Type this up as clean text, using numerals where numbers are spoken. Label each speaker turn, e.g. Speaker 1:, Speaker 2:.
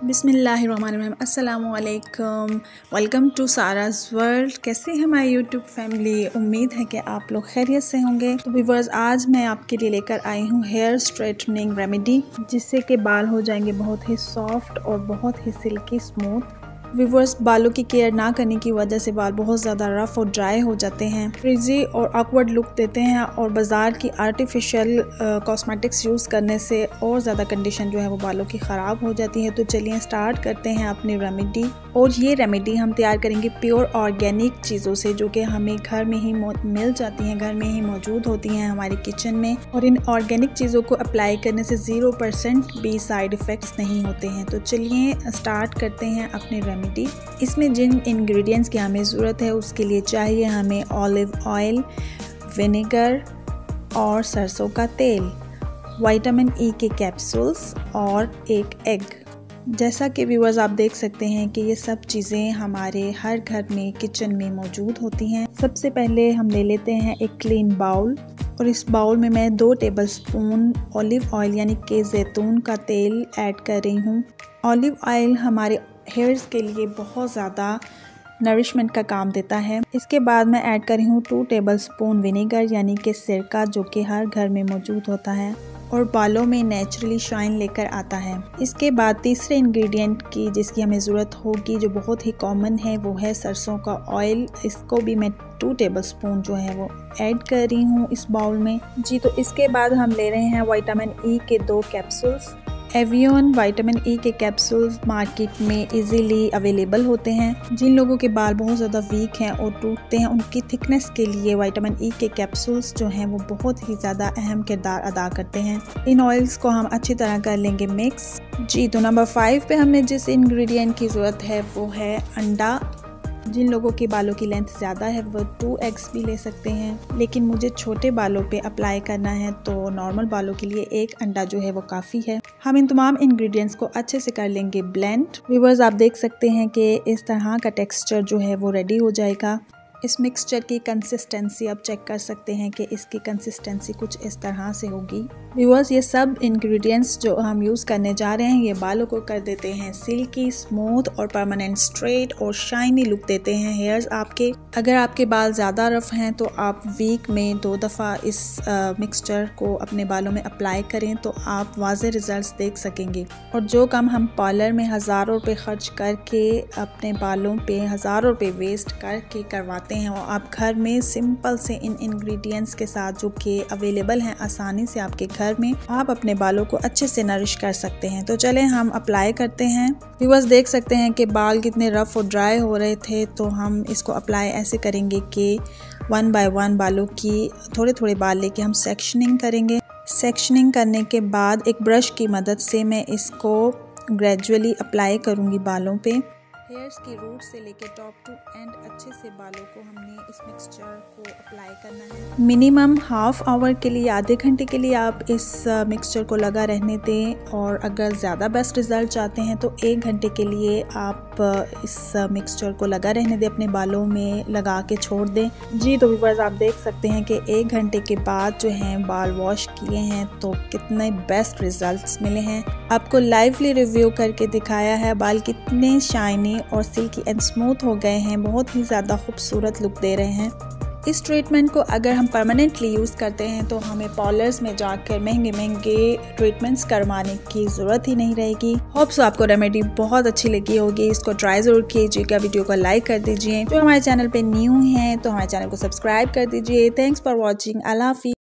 Speaker 1: बिस्मिल्लाहिर्रहमानिर्रहीम। अस्सलामुअलैकुम, welcome to साराज़ world. कैसे हैं हमारी यूट्यूब फैमिली? उम्मीद है कि आप लोग खैरियत से होंगे। तो व्यूअर्स, आज मैं आपके लिए लेकर आई हूँ हेयर स्ट्रेटनिंग रेमेडी, जिससे कि बाल हो जाएंगे बहुत ही सॉफ्ट और बहुत ही सिल्की स्मूथ। व्यूअर्स, बालों की केयर ना करने की वजह से बाल बहुत ज़्यादा रफ़ और ड्राई हो जाते हैं, फ्रिजी और ऑकवर्ड लुक देते हैं और बाज़ार की आर्टिफिशियल कॉस्मेटिक्स यूज़ करने से और ज़्यादा कंडीशन जो है वो बालों की ख़राब हो जाती है। तो चलिए स्टार्ट करते हैं अपनी रेमेडी। और ये रेमेडी हम तैयार करेंगे प्योर ऑर्गेनिक चीज़ों से, जो कि हमें घर में ही मिल जाती हैं, घर में ही मौजूद होती हैं हमारे किचन में। और इन ऑर्गेनिक चीज़ों को अप्लाई करने से 0% भी साइड इफ़ेक्ट्स नहीं होते हैं। तो चलिए स्टार्ट करते हैं अपनी रेमेडी। इसमें जिन इंग्रेडिएंट्स की हमें ज़रूरत है उसके लिए चाहिए हमें ऑलिव ऑयल, विनेगर और सरसों का तेल, विटामिन ई के कैप्सूल्स और एक एग। जैसा कि व्यूअर्स आप देख सकते हैं कि ये सब चीज़ें हमारे हर घर में किचन में मौजूद होती हैं। सबसे पहले हम ले लेते हैं एक क्लीन बाउल और इस बाउल में मैं 2 टेबलस्पून ऑलिव ऑयल यानी कि जैतून का तेल ऐड कर रही हूँ। ऑलिव ऑयल हमारे हेयर्स के लिए बहुत ज़्यादा नरिशमेंट का काम देता है। इसके बाद मैं ऐड कर रही हूँ 2 टेबलस्पून विनेगर यानी कि सिरका, जो कि हर घर में मौजूद होता है और बालों में नेचुरली शाइन लेकर आता है। इसके बाद तीसरे इंग्रेडिएंट की जिसकी हमें ज़रूरत होगी, जो बहुत ही कॉमन है, वो है सरसों का ऑयल। इसको भी मैं 2 टेबलस्पून जो है वो ऐड कर रही हूँ इस बाउल में जी। तो इसके बाद हम ले रहे हैं विटामिन ई के 2 कैप्सूल्स। एवियन विटामिन ई के कैप्सूल्स मार्केट में इजीली अवेलेबल होते हैं। जिन लोगों के बाल बहुत ज़्यादा वीक हैं और टूटते हैं, उनकी थिकनेस के लिए विटामिन ई के कैप्सूल्स जो हैं वो बहुत ही ज़्यादा अहम किरदार अदा करते हैं। इन ऑयल्स को हम अच्छी तरह कर लेंगे मिक्स जी। तो नंबर 5 पे हमें जिस इंग्रेडिएंट की ज़रूरत है वो है अंडा। जिन लोगों के बालों की लेंथ ज़्यादा है वो 2 एग्स भी ले सकते हैं, लेकिन मुझे छोटे बालों पे अप्लाई करना है तो नॉर्मल बालों के लिए 1 अंडा जो है वो काफ़ी है। हम इन तमाम इंग्रेडिएंट्स को अच्छे से कर लेंगे ब्लेंड। व्यूअर्स, आप देख सकते हैं कि इस तरह का टेक्सचर जो है वो रेडी हो जाएगा। इस मिक्सचर की कंसिस्टेंसी आप चेक कर सकते हैं कि इसकी कंसिस्टेंसी कुछ इस तरह से होगी। व्यूअर्स, ये सब इंग्रेडिएंट्स जो हम यूज़ करने जा रहे हैं ये बालों को कर देते हैं सिल्की, स्मूथ और परमानेंट स्ट्रेट और शाइनी लुक देते हैं हेयर्स आपके। अगर आपके बाल ज़्यादा रफ हैं तो आप वीक में 2 दफ़ा इस मिक्सचर को अपने बालों में अप्लाई करें तो आप वाज़े रिजल्ट्स देख सकेंगे। और जो काम हम पार्लर में हज़ारों रुपये खर्च करके अपने बालों पे हज़ारों रुपये वेस्ट करके करवाते हैं, और आप घर में सिंपल से इन इंग्रेडिएंट्स के साथ जो कि अवेलेबल हैं आसानी से आपके घर में, आप अपने बालों को अच्छे से नरिश कर सकते हैं। तो चलें हम अप्लाई करते हैं। व्यूअर्स, देख सकते हैं कि बाल कितने रफ और ड्राई हो रहे थे, तो हम इसको अप्लाई ऐसे करेंगे कि 1 बाय 1 बालों की थोड़े थोड़े बाल लेके हम सेक्शनिंग करेंगे। सेक्शनिंग करने के बाद एक ब्रश की मदद से मैं इसको ग्रेजुअली अप्लाई करूँगी बालों पे। हेयर्स की रूट से लेके टॉप टू एंड अच्छे से बालों को हमने इस मिक्सचर को अप्लाई करना है। मिनिमम हाफ आवर के लिए, आधे घंटे के लिए आप इस मिक्सचर को लगा रहने दें, और अगर ज़्यादा बेस्ट रिज़ल्ट चाहते हैं तो 1 घंटे के लिए आप इस मिक्सचर को लगा रहने दें, अपने बालों में लगा के छोड़ दें जी। तो व्यूअर्स, आप देख सकते हैं कि 1 घंटे के बाद जो हैं बाल वॉश किए हैं तो कितने बेस्ट रिजल्ट्स मिले हैं। आपको लाइवली रिव्यू करके दिखाया है, बाल कितने शाइनी और सिल्की एंड स्मूथ हो गए हैं, बहुत ही ज़्यादा खूबसूरत लुक दे रहे हैं। इस ट्रीटमेंट को अगर हम परमानेंटली यूज़ करते हैं तो हमें पार्लर्स में जाकर महंगे महंगे ट्रीटमेंट्स करवाने की ज़रूरत ही नहीं रहेगी। होप्स आपको रेमेडी बहुत अच्छी लगी होगी। इसको ट्राई ज़रूर कीजिएगा, वीडियो को लाइक कर दीजिए। जो हमारे चैनल पे न्यू हैं तो हमारे चैनल को सब्सक्राइब कर दीजिए। Thanks for watching. अल्लाह हाफ़िज़।